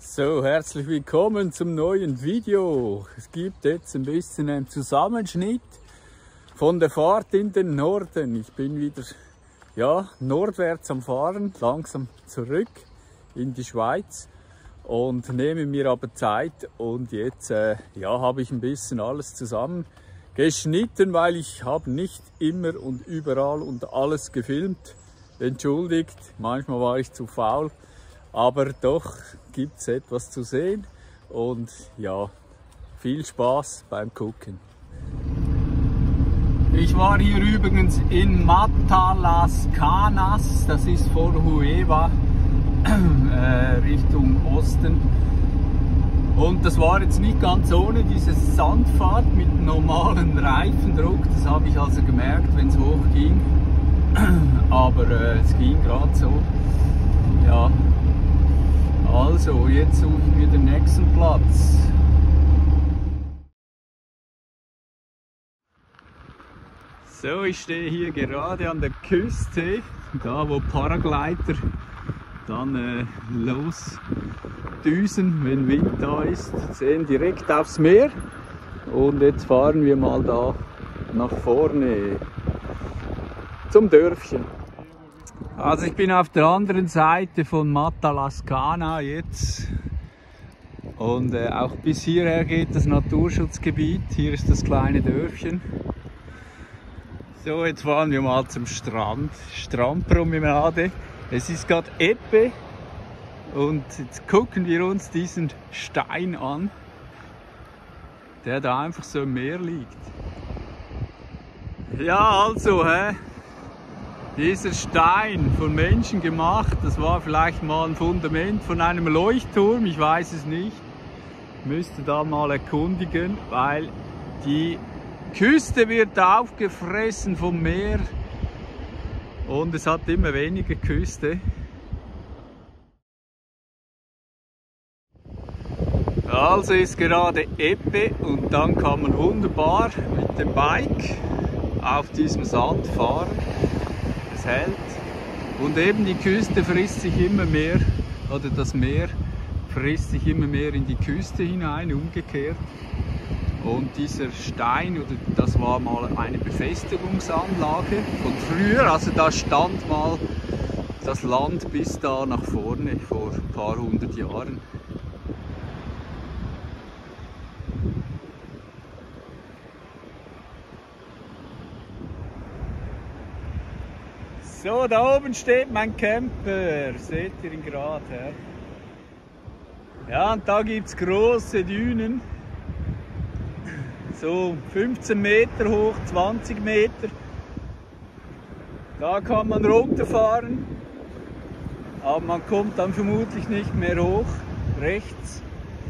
So, herzlich willkommen zum neuen Video. Es gibt jetzt ein bisschen einen Zusammenschnitt von der Fahrt in den Norden. Ich bin wieder nordwärts am Fahren, langsam zurück in die Schweiz und nehme mir aber Zeit. Und jetzt habe ich ein bisschen alles zusammengeschnitten, weil ich habe nicht immer und überall und alles gefilmt. Entschuldigt, manchmal war ich zu faul. Aber doch gibt es etwas zu sehen und ja, viel Spaß beim Gucken. Ich war hier übrigens in Mata Las Canas, das ist vor Huelva, Richtung Osten. Und das war jetzt nicht ganz ohne diese Sandfahrt mit normalem Reifendruck, das habe ich also gemerkt, wenn es hoch ging. Aber es ging gerade so. Ja. Also, jetzt suche ich mir den nächsten Platz. So, ich stehe hier gerade an der Küste, da wo Paraglider dann losdüsen, wenn Wind da ist. Sehen direkt aufs Meer. Und jetzt fahren wir mal da nach vorne zum Dörfchen. Also ich bin auf der anderen Seite von Mata Las Canas jetzt und auch bis hierher geht das Naturschutzgebiet. Hier ist das kleine Dörfchen. So, jetzt fahren wir mal zum Strand, Strandpromenade. Es ist gerade Ebbe und jetzt gucken wir uns diesen Stein an, der da einfach so im Meer liegt. Ja, also, dieser Stein von Menschen gemacht, das war vielleicht mal ein Fundament von einem Leuchtturm, ich weiß es nicht. Müsste da mal erkundigen, weil die Küste wird aufgefressen vom Meer und es hat immer weniger Küste. Also ist gerade Ebbe und dann kann man wunderbar mit dem Bike auf diesem Sand fahren. Es hält und eben die Küste frisst sich immer mehr, oder das Meer frisst sich immer mehr in die Küste hinein, umgekehrt. Und dieser Stein, oder das war mal eine Befestigungsanlage von früher, also da stand mal das Land bis da nach vorne vor ein paar hundert Jahren. So, da oben steht mein Camper, seht ihr ihn gerade. Ja, und da gibt es große Dünen, so 15 Meter hoch, 20 Meter. Da kann man runterfahren, aber man kommt dann vermutlich nicht mehr hoch, rechts.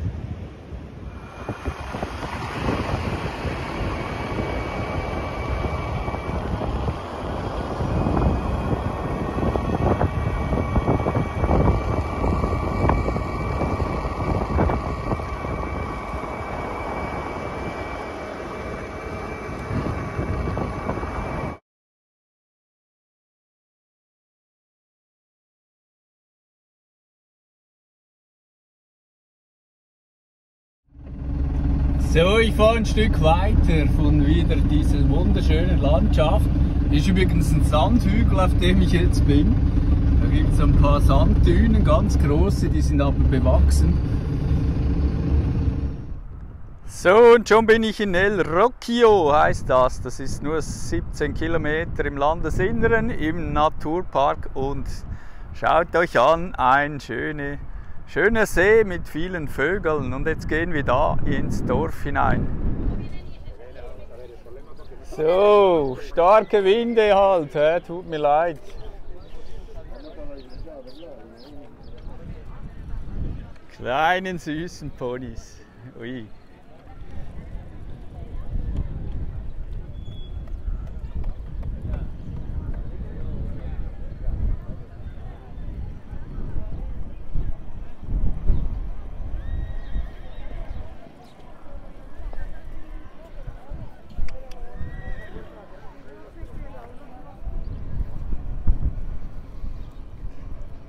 So, ich fahre ein Stück weiter von wieder dieser wunderschönen Landschaft. Ist übrigens ein Sandhügel, auf dem ich jetzt bin. Da gibt es ein paar Sanddünen, ganz große, die sind aber bewachsen. So, und schon bin ich in El Rocchio, heißt das. Das ist nur 17 Kilometer im Landesinneren, im Naturpark. Und schaut euch an, ein schöner See mit vielen Vögeln und jetzt gehen wir da ins Dorf hinein. So, starke Winde halt, tut mir leid. Kleinen süßen Ponys. Ui.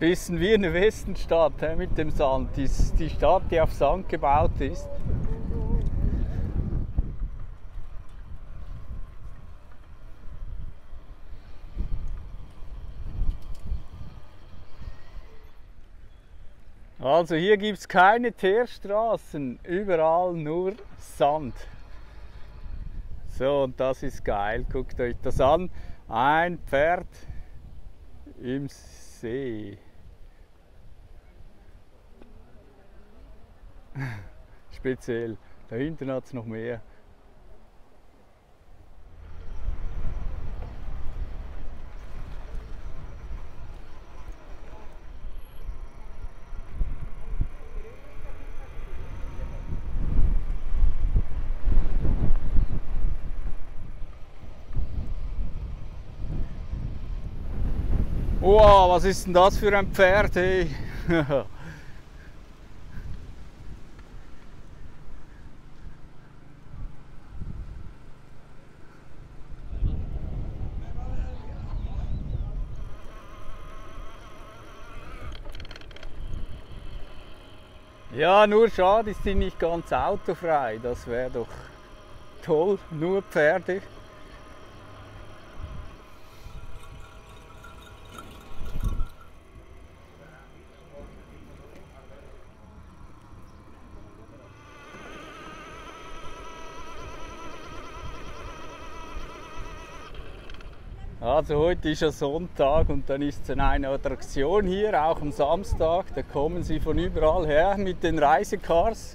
Bisschen wie eine Westenstadt mit dem Sand. Die Stadt, die auf Sand gebaut ist. Also hier gibt es keine Teerstraßen, überall nur Sand. So, und das ist geil, guckt euch das an. Ein Pferd im See. Speziell, da hinten hat es noch mehr. Wow, was ist denn das für ein Pferd, hey? Ja, nur schade, ist sie nicht ganz autofrei. Das wäre doch toll, nur Pferde. Also heute ist ja Sonntag und dann ist es eine Attraktion hier, auch am Samstag. Da kommen sie von überall her mit den Reisecars.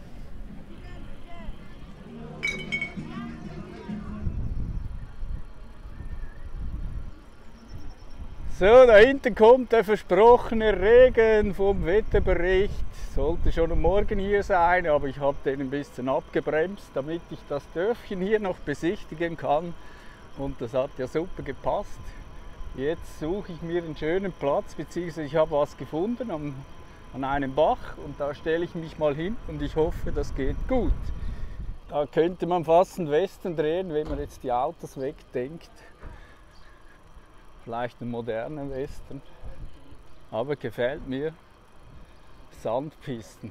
So, da hinten kommt der versprochene Regen vom Wetterbericht. Sollte schon am Morgen hier sein, aber ich habe den ein bisschen abgebremst, damit ich das Dörfchen hier noch besichtigen kann. Und das hat ja super gepasst. Jetzt suche ich mir einen schönen Platz, beziehungsweise ich habe was gefunden an einem Bach und da stelle ich mich mal hin und ich hoffe, das geht gut. Da könnte man fast einen Western drehen, wenn man jetzt die Autos wegdenkt. Vielleicht einen modernen Western. Aber gefällt mir. Sandpisten.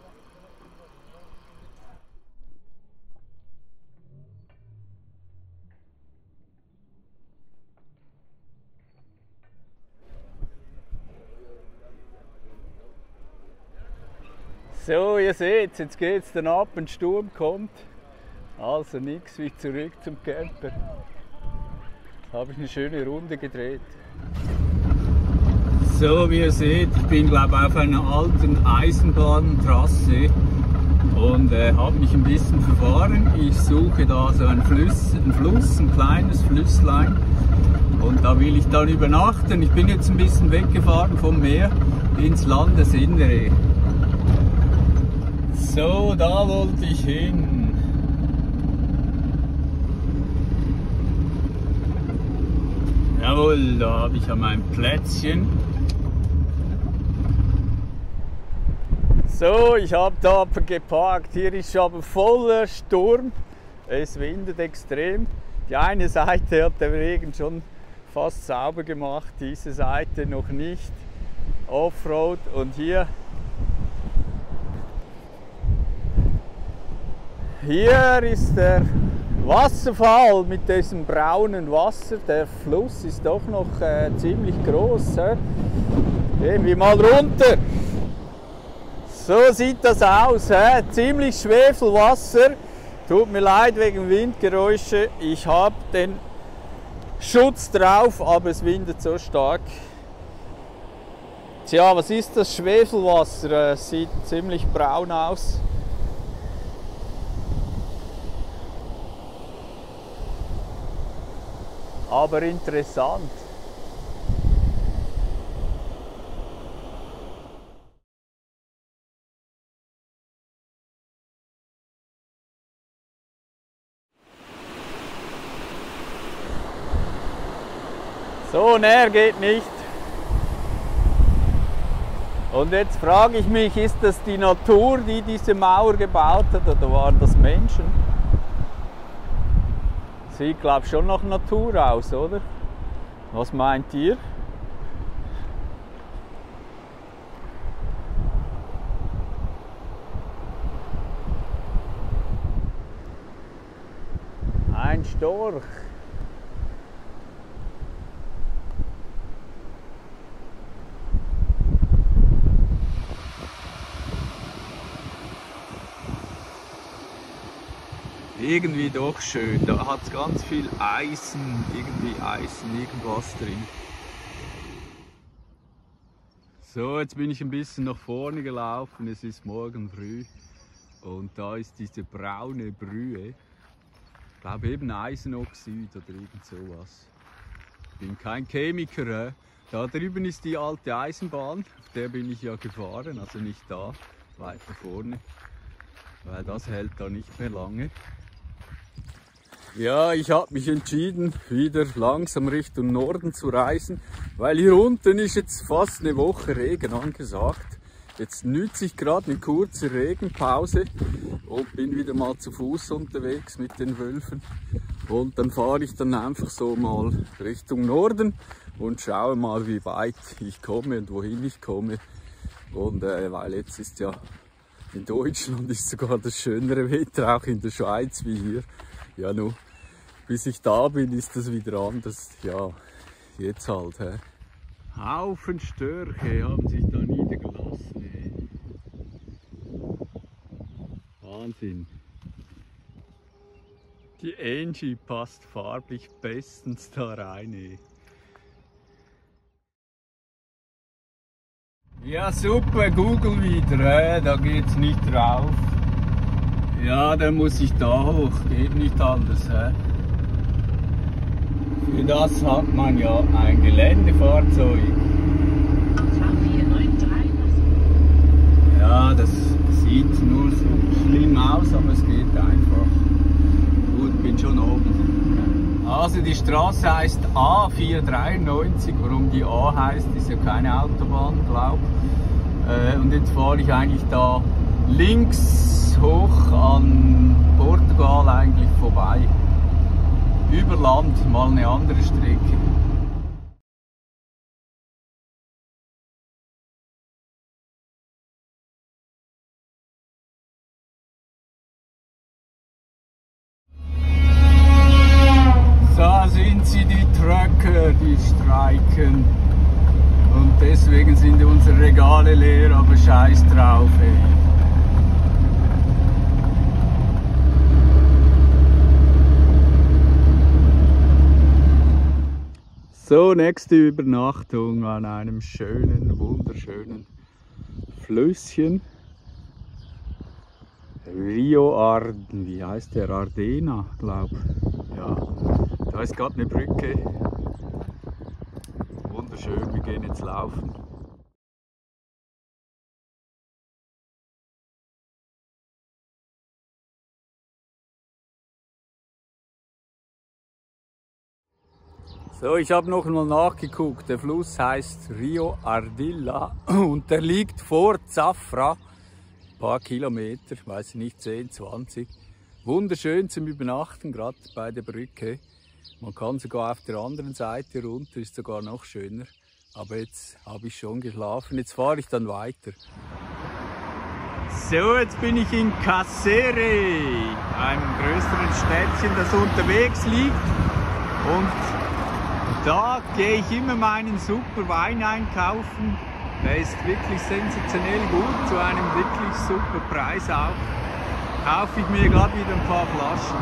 So, ihr seht, jetzt geht es dann ab, ein Sturm kommt. Also nichts wie zurück zum Camper. Jetzt habe ich eine schöne Runde gedreht. So, wie ihr seht, ich bin glaube ich auf einer alten Eisenbahntrasse und habe mich ein bisschen verfahren. Ich suche da so einen Fluss, ein kleines Flüsslein und da will ich dann übernachten. Ich bin jetzt ein bisschen weggefahren vom Meer ins Landesinnere. So, da wollte ich hin. Jawohl, da habe ich ja mein Plätzchen. So, ich habe da geparkt. Hier ist aber voller Sturm. Es windet extrem. Die eine Seite hat der Regen schon fast sauber gemacht, diese Seite noch nicht. Offroad und hier ist der Wasserfall mit diesem braunen Wasser. Der Fluss ist doch noch ziemlich groß. Gehen wir mal runter. So sieht das aus. Ziemlich Schwefelwasser. Tut mir leid wegen Windgeräusche. Ich habe den Schutz drauf, aber es windet so stark. Tja, was ist das Schwefelwasser? Sieht ziemlich braun aus. Aber interessant. So, näher geht nicht. Und jetzt frage ich mich, ist das die Natur, die diese Mauer gebaut hat, oder waren das Menschen? Sieht, glaube ich, schon nach Natur aus, oder? Was meint ihr? Storch. Irgendwie doch schön, da hat es ganz viel Eisen, irgendwas drin. So, jetzt bin ich ein bisschen nach vorne gelaufen, es ist morgen früh und da ist diese braune Brühe. Ich glaube eben Eisenoxid oder irgend sowas. Ich bin kein Chemiker. Da drüben ist die alte Eisenbahn, auf der bin ich ja gefahren, also nicht da, weiter vorne, weil das hält da nicht mehr lange. Ja, ich habe mich entschieden, wieder langsam Richtung Norden zu reisen, weil hier unten ist jetzt fast eine Woche Regen angesagt. Jetzt nütze ich gerade eine kurze Regenpause und bin wieder mal zu Fuß unterwegs mit den Wölfen. Und dann fahre ich dann einfach so mal Richtung Norden und schaue mal, wie weit ich komme und wohin ich komme. Und weil jetzt ist ja in Deutschland ist sogar das schönere Wetter, auch in der Schweiz wie hier. Ja, nur bis ich da bin, ist das wieder anders. Ja, jetzt halt. He. Haufen Störche haben sich da niedergelassen. He. Wahnsinn. Die Angie passt farblich bestens da rein. He. Ja, super, Google wieder. Da geht's nicht drauf. Ja, dann muss ich da hoch. Geht nicht anders. He. Für das hat man ja ein Geländefahrzeug. Ja, das sieht nur so schlimm aus, aber es geht einfach. Gut, bin schon oben. Also die Straße heißt A493. Warum die A heißt, ist ja keine Autobahn, glaube ich. Und jetzt fahre ich eigentlich da links hoch an Portugal eigentlich vorbei. Über Land, mal eine andere Strecke. So sind sie, die Trucker, die streiken. Und deswegen sind unsere Regale leer, aber scheiß drauf, ey. So, nächste Übernachtung an einem schönen, wunderschönen Flüsschen. Rio Arden, wie heißt der? Ardena, glaube ich. Ja, da ist gerade eine Brücke. Wunderschön, wir gehen jetzt laufen. So, ich habe noch mal nachgeguckt. Der Fluss heißt Rio Ardilla und der liegt vor Zafra. Ein paar Kilometer, weiß ich nicht, 10, 20. Wunderschön zum Übernachten, gerade bei der Brücke. Man kann sogar auf der anderen Seite runter, ist sogar noch schöner. Aber jetzt habe ich schon geschlafen, jetzt fahre ich dann weiter. So, jetzt bin ich in Caceres, einem größeren Städtchen, das unterwegs liegt. Und da gehe ich immer meinen super Wein einkaufen. Der ist wirklich sensationell gut, zu einem wirklich super Preis auch. Kaufe ich mir gerade wieder ein paar Flaschen.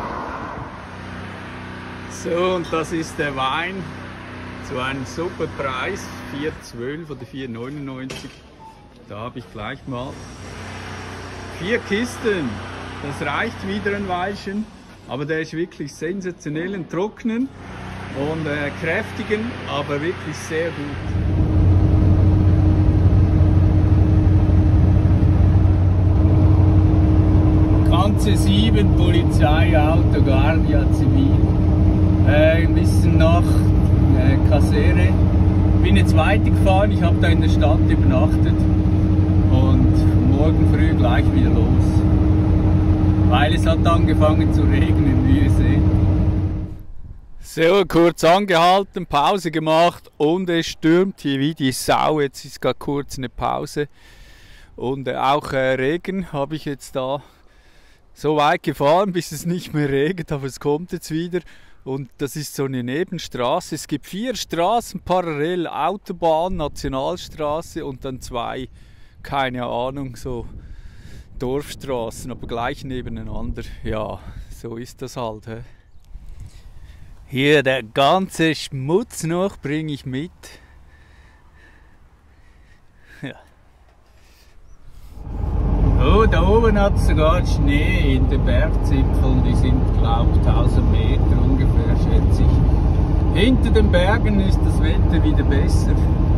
So, und das ist der Wein zu einem super Preis, 4,12 oder 4,99. Da habe ich gleich mal 4 Kisten. Das reicht wieder ein Weilchen, aber der ist wirklich sensationell, ein trockenen und kräftigen, aber wirklich sehr gut. Ganze 7 Polizeiauto, Guardia Zivil. Ein bisschen nach Caceres. Bin jetzt weitergefahren, ich habe da in der Stadt übernachtet und morgen früh gleich wieder los. Weil es hat angefangen zu regnen, wie ihr seht. So, kurz angehalten, Pause gemacht und es stürmt hier wie die Sau. Jetzt ist gerade kurz eine Pause und auch Regen habe ich jetzt da so weit gefahren, bis es nicht mehr regnet, aber es kommt jetzt wieder. Und das ist so eine Nebenstraße. Es gibt 4 Straßen parallel, Autobahn, Nationalstraße und dann 2, keine Ahnung, so Dorfstraßen, aber gleich nebeneinander. Ja, so ist das halt. He? Hier der ganze Schmutz noch bringe ich mit. Ja. Oh, da oben hat es sogar Schnee in den Bergzipfeln, die sind, glaube ich, 1000 Meter ungefähr, schätze ich. Hinter den Bergen ist das Wetter wieder besser.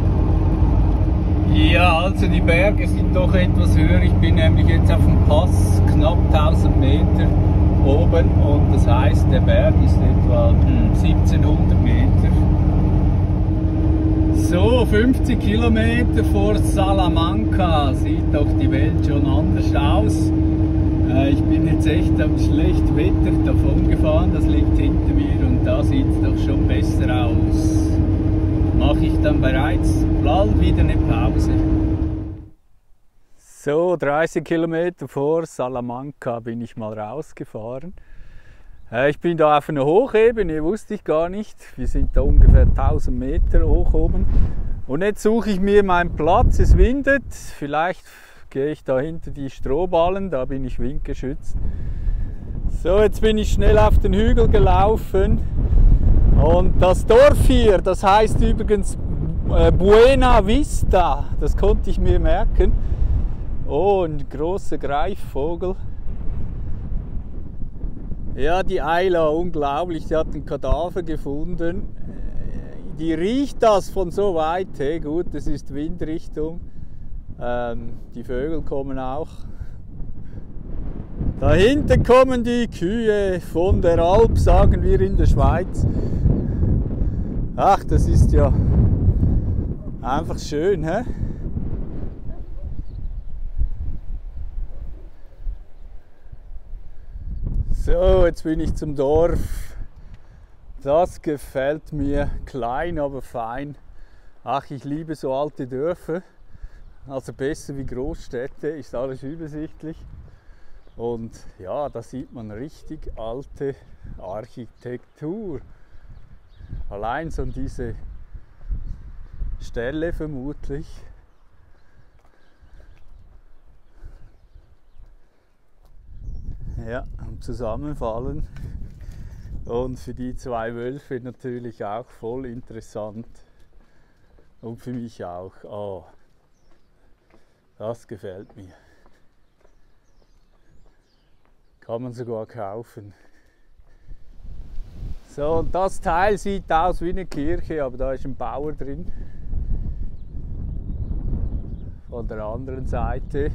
Ja, also die Berge sind doch etwas höher. Ich bin nämlich jetzt auf dem Pass, knapp 1000 Meter oben, und das heißt, der Berg ist etwa 1700 Meter. So, 50 Kilometer vor Salamanca sieht doch die Welt schon anders aus. Ich bin jetzt echt am schlechten Wetter davon gefahren, das liegt hinter mir, und da sieht es doch schon besser aus. Mache ich dann bereits bald wieder eine Pause. So, 30 Kilometer vor Salamanca bin ich mal rausgefahren. Ich bin da auf einer Hochebene, wusste ich gar nicht. Wir sind da ungefähr 1000 Meter hoch oben. Und jetzt suche ich mir meinen Platz, es windet. Vielleicht gehe ich da hinter die Strohballen, da bin ich windgeschützt. So, jetzt bin ich schnell auf den Hügel gelaufen. Und das Dorf hier, das heißt übrigens Buena Vista, das konnte ich mir merken. Oh, ein großer Greifvogel. Ja, die Ayla, unglaublich, die hat einen Kadaver gefunden. Die riecht das von so weit, hey, gut, das ist Windrichtung. Die Vögel kommen auch. Da hinten kommen die Kühe von der Alp, sagen wir in der Schweiz. Ach, das ist ja einfach schön, hä? So, jetzt bin ich zum Dorf. Das gefällt mir, klein, aber fein. Ach, ich liebe so alte Dörfer. Also besser wie Großstädte, ist alles übersichtlich. Und ja, da sieht man richtig alte Architektur. Allein so diese Stelle vermutlich. Ja, am Zusammenfallen. Und für die 2 Wölfe natürlich auch voll interessant. Und für mich auch. Oh, das gefällt mir. Kann man sogar kaufen. So, und das Teil sieht aus wie eine Kirche, aber da ist ein Bauer drin. Von der anderen Seite.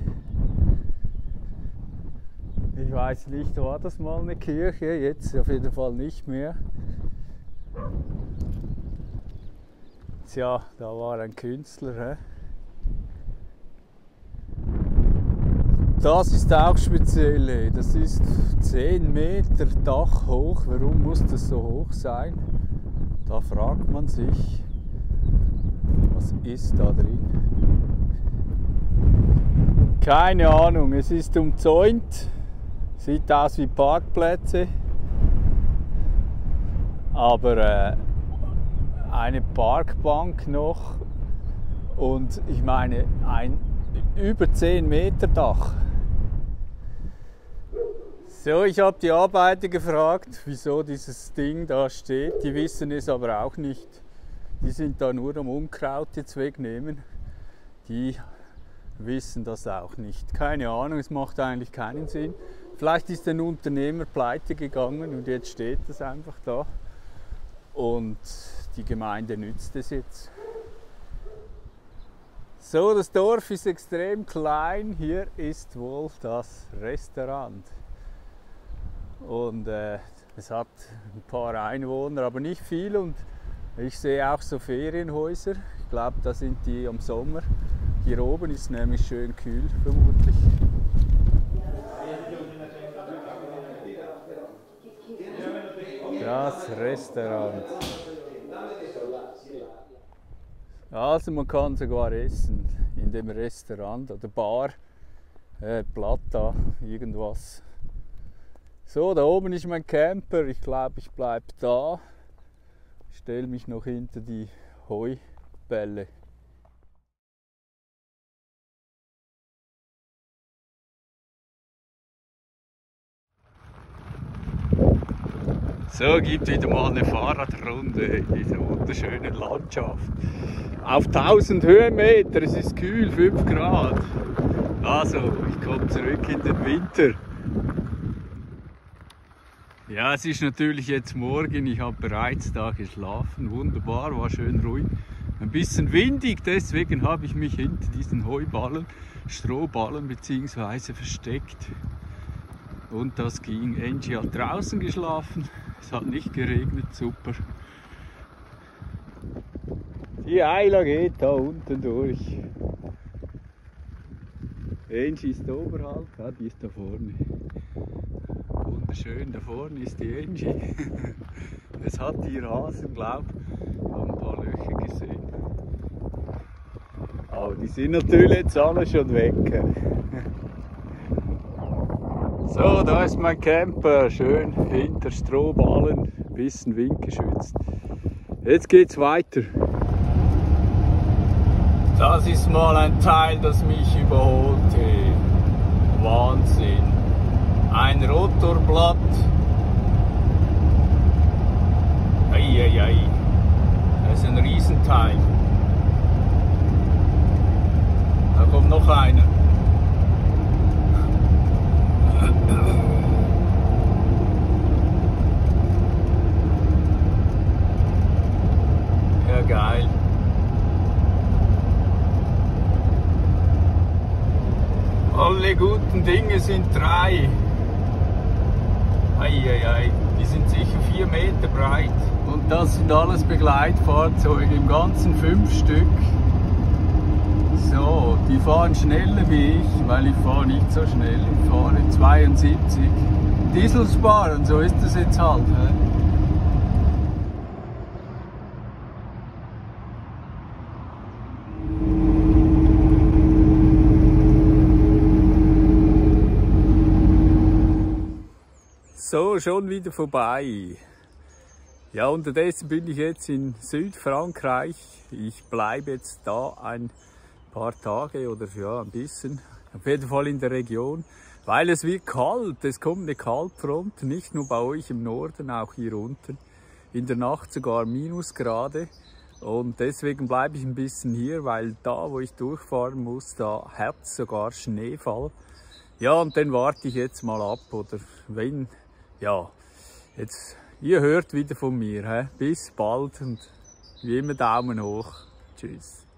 Ich weiß nicht, war das mal eine Kirche? Jetzt auf jeden Fall nicht mehr. Tja, da war ein Künstler. He? Das ist auch speziell. Das ist 10 Meter Dach hoch. Warum muss das so hoch sein? Da fragt man sich, was ist da drin? Keine Ahnung, es ist umzäunt. Sieht aus wie Parkplätze, aber eine Parkbank noch, und ich meine ein über 10 Meter Dach. So, ich habe die Arbeiter gefragt, wieso dieses Ding da steht. Die wissen es aber auch nicht. Die sind da nur am Unkraut jetzt wegnehmen. Die wissen das auch nicht. Keine Ahnung, es macht eigentlich keinen Sinn. Vielleicht ist ein Unternehmer pleite gegangen und jetzt steht das einfach da. Und die Gemeinde nützt es jetzt. So, das Dorf ist extrem klein. Hier ist wohl das Restaurant. Und es hat ein paar Einwohner, aber nicht viel. Und ich sehe auch so Ferienhäuser. Ich glaube, da sind die am Sommer. Hier oben ist es nämlich schön kühl, vermutlich. Das Restaurant. Also man kann sogar essen in dem Restaurant oder Bar, Plata, irgendwas. So, da oben ist mein Camper. Ich glaube, ich bleibe da. Ich stelle mich noch hinter die Heubälle. So, gibt wieder mal eine Fahrradrunde in dieser wunderschönen Landschaft. Auf 1000 Höhenmeter, es ist kühl, 5 Grad. Also, ich komme zurück in den Winter. Ja, es ist natürlich jetzt morgen, ich habe bereits da geschlafen, wunderbar, war schön ruhig. Ein bisschen windig, deswegen habe ich mich hinter diesen Heuballen, Strohballen bzw. versteckt. Und das ging. Angie hat draußen geschlafen, es hat nicht geregnet, super. Die Eila geht da unten durch. Angie ist oberhalb, ja, die ist da vorne. Wunderschön, da vorne ist die Angie. Es hat hier Hasen, glaube ich, haben ein paar Löcher gesehen. Aber die sind natürlich jetzt alle schon weg. So, da ist mein Camper, schön hinter Strohballen, bisschen windgeschützt. Jetzt geht's weiter. Das ist mal ein Teil, das mich überholte. Wahnsinn. Ein Rotorblatt. Eieiei. Das ist ein Riesenteil. Da kommt noch einer. Ja, geil. Alle guten Dinge sind 3. Eieiei, die sind sicher 4 Meter breit. Und das sind alles Begleitfahrzeuge, im Ganzen 5 Stück. So, die fahren schneller wie ich, weil ich fahre nicht so schnell. Ich fahre 72. Diesel sparen, so ist das jetzt halt. So, schon wieder vorbei. Ja, unterdessen bin ich jetzt in Südfrankreich. Ich bleibe jetzt da ein paar Tage oder ja, ein bisschen. Auf jeden Fall in der Region, weil es wird kalt. Es kommt eine Kaltfront, nicht nur bei euch im Norden, auch hier unten. In der Nacht sogar Minusgrade. Und deswegen bleibe ich ein bisschen hier, weil da, wo ich durchfahren muss, da hat es sogar Schneefall. Ja, und dann warte ich jetzt mal ab, oder wenn, ja, jetzt, ihr hört wieder von mir. Bis bald und wie immer Daumen hoch. Tschüss.